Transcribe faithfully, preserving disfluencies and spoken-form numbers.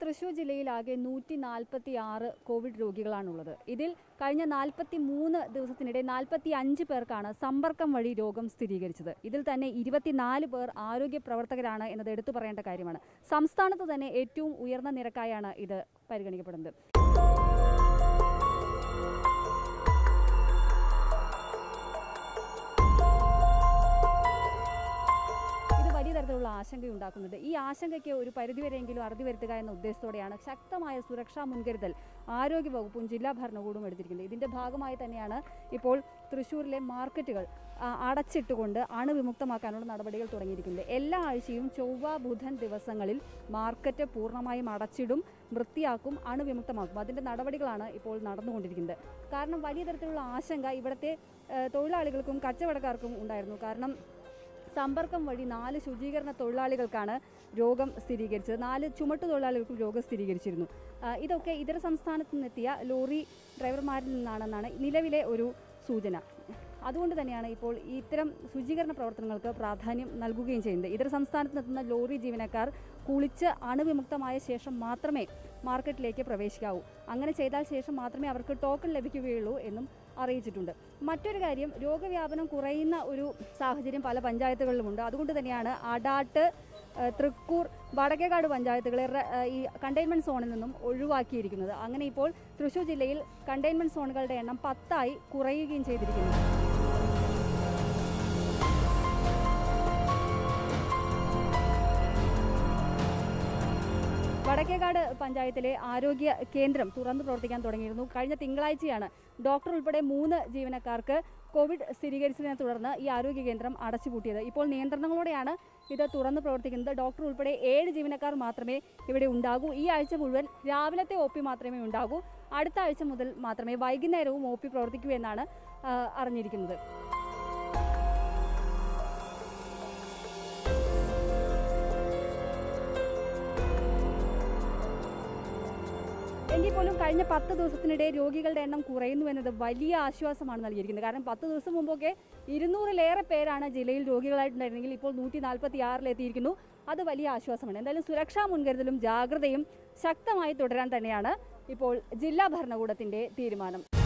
തൃശൂർ ജില്ലയിലാകെ നൂറ്റി നാൽപ്പത്തി ആറ് കോവിഡ് രോഗികളാണുള്ളത്. ഇതിൽ കഴിഞ്ഞ നാൽപ്പത്തി മൂന്ന് ദിവസത്തിനിടെ നാൽപ്പത്തി അഞ്ച് പേർക്കാണ് സമ്പർക്കം വഴി രോഗം സ്ഥിരീകരിച്ചത്. ഇതിൽ തന്നെ ഇരുപത്തിനാല് പേർ ആരോഗ്യ പ്രവർത്തകരാണ് എന്നത് എടുത്തു പറയേണ്ട കാര്യമാണ്. സംസ്ഥാനത്ത് തന്നെ ഏറ്റവും ഉയർന്ന നിരക്കായാണ് ഇത് പരിഗണിക്കപ്പെടുന്നത്. വലിയ തരത്തിലുള്ള ആശങ്കയുണ്ടാക്കുന്നത്. ഈ ആശങ്കയ്ക്ക് ഒരു പരിധിവരെയെങ്കിലും അറുതി വരുത്തുക എന്ന ഉദ്ദേശത്തോടെയാണ് ശക്തമായ സുരക്ഷാ മുൻകരുതൽ ആരോഗ്യവകുപ്പും ജില്ലാ ഭരണകൂടവും എടുത്തിരിക്കുന്നത്. ഇതിന്റെ ഭാഗമായി തന്നെയാണ് ഇപ്പോൾ തൃശ്ശൂരിലെ മാർക്കറ്റുകൾ അടച്ചിട്ടുകൊണ്ട് അണുവിമുക്തമാക്കാനുള്ള നടപടികൾ തുടങ്ങിയിരിക്കുന്നത്. എല്ലാ ആഴ്ചയും ചൊവ്വ ബുധൻ ദിവസങ്ങളിൽ മാർക്കറ്റ് പൂർണ്ണമായും അടച്ചിടും, വൃത്തിയാക്കും, അണുവിമുക്തമാക്കും. അതിന്റെ നടപടികളാണ് ഇപ്പോൾ നടന്നുകൊണ്ടിരിക്കുന്നത്. കാരണം വലിയ തരത്തിലുള്ള ആശങ്ക ഇവിടുത്തെ തൊഴിലാളികൾക്കും കച്ചവടക്കാർക്കും ഉണ്ടായിരുന്നു. കാരണം സമ്പർക്കം വഴി നാല് ശുചീകരണ തൊഴിലാളികൾക്കാണ് രോഗം സ്ഥിരീകരിച്ചത്. നാല് ചുമട്ടു തൊഴിലാളികൾക്കും രോഗം സ്ഥിരീകരിച്ചിരുന്നു. ഇതൊക്കെ ഇതര സംസ്ഥാനത്തു നിന്നെത്തിയ ലോറി ഡ്രൈവർമാരിൽ നിന്നാണെന്നാണ് നിലവിലെ ഒരു സൂചന. അതുകൊണ്ട് തന്നെയാണ് ഇപ്പോൾ ഇത്തരം ശുചീകരണ പ്രവർത്തനങ്ങൾക്ക് പ്രാധാന്യം നൽകുകയും ചെയ്യുന്നത്. ഇതര സംസ്ഥാനത്ത് നിന്നെത്തുന്ന ലോറി ജീവനക്കാർ കുളിച്ച് അണുവിമുക്തമായ ശേഷം മാത്രമേ മാർക്കറ്റിലേക്ക് പ്രവേശിക്കാവൂ. അങ്ങനെ ചെയ്താൽ ശേഷം മാത്രമേ അവർക്ക് ടോക്കൺ ലഭിക്കുകയുള്ളൂ എന്നും അറിയിച്ചിട്ടുണ്ട്. മറ്റൊരു കാര്യം, രോഗവ്യാപനം കുറയുന്ന ഒരു സാഹചര്യം പല പഞ്ചായത്തുകളിലുമുണ്ട്. അതുകൊണ്ട് തന്നെയാണ് അടാട്ട്, തൃക്കൂർ, വടക്കേക്കാട് പഞ്ചായത്തുകളെ ഈ കണ്ടെയ്ൻമെൻറ്റ് സോണിൽ നിന്നും ഒഴിവാക്കിയിരിക്കുന്നത്. അങ്ങനെ ഇപ്പോൾ തൃശ്ശൂർ ജില്ലയിൽ കണ്ടെയ്ൻമെൻറ്റ് സോണുകളുടെ എണ്ണം പത്തായി കുറയുകയും ചെയ്തിരിക്കുന്നു. വടക്കേക്കാട് പഞ്ചായത്തിലെ ആരോഗ്യ കേന്ദ്രം തുറന്നു പ്രവർത്തിക്കാൻ തുടങ്ങിയിരുന്നു. കഴിഞ്ഞ തിങ്കളാഴ്ചയാണ് ഡോക്ടർ ഉൾപ്പെടെ മൂന്ന് ജീവനക്കാർക്ക് കോവിഡ് സ്ഥിരീകരിച്ചതിനെ തുടർന്ന് ഈ ആരോഗ്യ കേന്ദ്രം അടച്ചുപൂട്ടിയത്. ഇപ്പോൾ നിയന്ത്രണങ്ങളോടെയാണ് ഇത് തുറന്നു പ്രവർത്തിക്കുന്നത്. ഡോക്ടർ ഉൾപ്പെടെ ഏഴ് ജീവനക്കാർ മാത്രമേ ഇവിടെ ഉണ്ടാകൂ. ഈ ആഴ്ച മുഴുവൻ രാവിലത്തെ ഒ പി മാത്രമേ ഉണ്ടാകൂ. അടുത്ത ആഴ്ച മുതൽ മാത്രമേ വൈകുന്നേരവും ഒ പി പ്രവർത്തിക്കൂ എന്നാണ് അറിഞ്ഞിരിക്കുന്നത്. എങ്കിൽ പോലും കഴിഞ്ഞ പത്ത് ദിവസത്തിനിടെ രോഗികളുടെ എണ്ണം കുറയുന്നു എന്നത് വലിയ ആശ്വാസമാണ് നൽകിയിരിക്കുന്നത്. കാരണം പത്ത് ദിവസം മുമ്പൊക്കെ ഇരുന്നൂറിലേറെ പേരാണ് ജില്ലയിൽ രോഗികളായിട്ടുണ്ടായിരുന്നെങ്കിൽ ഇപ്പോൾ നൂറ്റി നാൽപ്പത്തി ആറിലെത്തിയിരിക്കുന്നു. അത് വലിയ ആശ്വാസമാണ്. എന്തായാലും സുരക്ഷാ മുൻകരുതലും ജാഗ്രതയും ശക്തമായി തുടരാൻ തന്നെയാണ് ഇപ്പോൾ ജില്ലാ ഭരണകൂടത്തിന്റെ തീരുമാനം.